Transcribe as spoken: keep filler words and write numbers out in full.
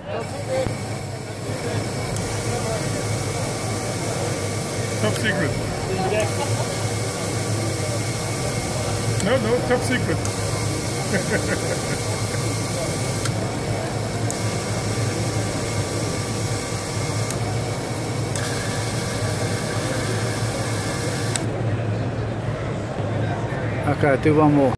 Top secret. No, no, top secret. Okay, do one more.